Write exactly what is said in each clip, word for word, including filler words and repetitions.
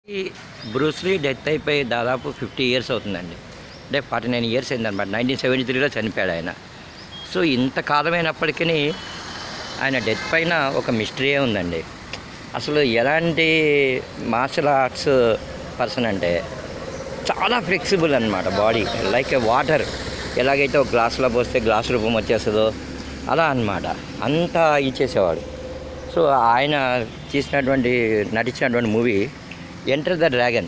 ఈ Bruce Lee death అయిపోయి దాదాపు ఫిఫ్టీ ఇయర్స్ అవుతుందండి. అంటే ఫార్టీ నైన్ ఇయర్స్ అయిందనమాట. నైన్టీన్ సెవెంటీ త్రీలో చనిపోయాడు ఆయన. సో ఇంత కాలమైనప్పటికీ ఆయన డెత్ పైన ఒక మిస్టరీయే ఉందండి. అసలు ఎలాంటి మార్షల్ ఆర్ట్స్ పర్సన్ అంటే చాలా ఫ్లెక్సిబుల్ అనమాట బాడీ. లైక్ వాటర్ ఎలాగైతే ఒక గ్లాసులో పోస్తే గ్లాస్ రూపం వచ్చేస్తుందో అలా అనమాట. అంతా ఇచ్చేసేవాడు. సో ఆయన చేసినటువంటి నటించినటువంటి movie Enter the Dragon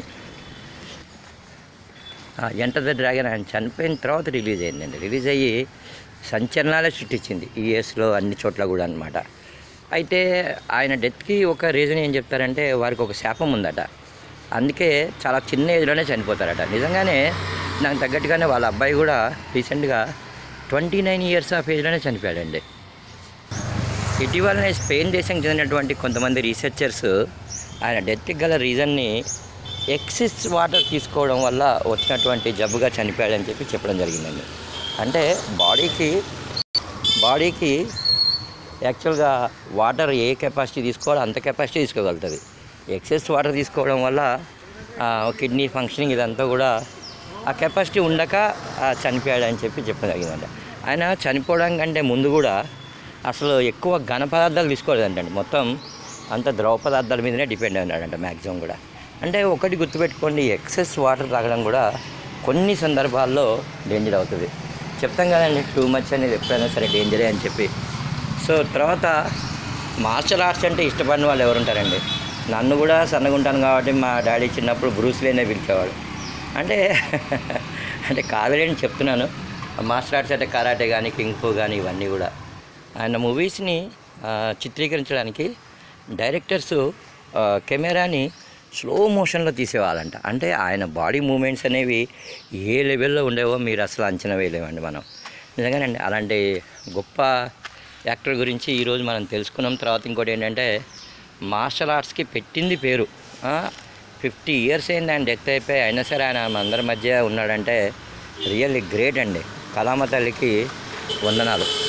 Enter the Dragon ఆయన చనిపోయిన తర్వాత రిలీజ్ అయిందండి. రిలీజ్ అయ్యి సంచలనాలే సృష్టించింది ఈ ఇయర్స్లో అన్ని చోట్ల కూడా అనమాట. అయితే ఆయన డెత్కి ఒక రీజన్ ఏం చెప్తారంటే వారికి ఒక శాపం ఉందట. అందుకే చాలా చిన్న ఏజ్లోనే చనిపోతారట. నిజంగానే నాకు తగ్గట్టుగానే వాళ్ళ అబ్బాయి కూడా రీసెంట్గా ట్వంటీ నైన్ ఇయర్స్ ఆఫ్ ఏజ్లోనే చనిపోయాడండి. ఇటీవలనే స్పెయిన్ దేశానికి చెందినటువంటి కొంతమంది రీసెర్చర్స్ ఆయన డెత్కి గల రీజన్ని ఎక్సిస్ వాటర్ తీసుకోవడం వల్ల వచ్చినటువంటి జబ్బుగా చనిపోయాడని చెప్పి చెప్పడం జరిగిందండి. అంటే బాడీకి బాడీకి యాక్చువల్గా వాటర్ ఏ కెపాసిటీ తీసుకోవాలో అంత కెపాసిటీ తీసుకోగలుగుతుంది. ఎక్సెస్ వాటర్ తీసుకోవడం వల్ల కిడ్నీ ఫంక్షనింగ్ ఇదంతా కూడా ఆ కెపాసిటీ ఉండక చనిపోయాడని చెప్పి చెప్పడం జరిగిందండి. ఆయన చనిపోవడం కంటే ముందు కూడా అసలు ఎక్కువ ఘన పదార్థాలు తీసుకోలేదంటండి. మొత్తం అంత ద్రవ పదార్థాల మీదనే డిపెండ్ అయినాడంట మ్యాక్సిమం కూడా. అంటే ఒకటి గుర్తుపెట్టుకోండి, ఎక్సెస్ వాటర్ తాగడం కూడా కొన్ని సందర్భాల్లో డేంజర్ అవుతుంది. చెప్తాం కదండి, టూ మచ్ అనేది ఎప్పుడైనా సరే డేంజరే అని చెప్పి. సో తర్వాత మార్షల్ ఆర్ట్స్ అంటే ఇష్టపడిన వాళ్ళు ఎవరుంటారండి? నన్ను కూడా సన్నగా ఉంటాను కాబట్టి మా డాడీ చిన్నప్పుడు బ్రూస్లీనే పిలిచేవాడు. అంటే అంటే కాదులేని చెప్తున్నాను. మార్షల్ ఆర్ట్స్ అంటే కరాటే కానీ కింగ్ ఫు కానీ ఇవన్నీ కూడా. ఆయన మూవీస్ని చిత్రీకరించడానికి డైరెక్టర్సు కెమెరాని స్లో మోషన్లో తీసేవాళ్ళంట. అంటే ఆయన బాడీ మూమెంట్స్ అనేవి ఏ లెవెల్లో ఉండేవో మీరు అసలు అంచనా వేయలేమండి మనం. నిజంగానండి అలాంటి గొప్ప యాక్టర్ గురించి ఈరోజు మనం తెలుసుకున్నాం. తర్వాత ఇంకోటి ఏంటంటే మార్షల్ ఆర్ట్స్కి పెట్టింది పేరు. ఫిఫ్టీ ఇయర్స్ అయింది ఆయన డెత్ అయిపోయి, అయినా సరే ఆయన అందరి మధ్య ఉన్నాడంటే రియల్లీ గ్రేట్ అండి. కళామ తల్లికి వందనాలు.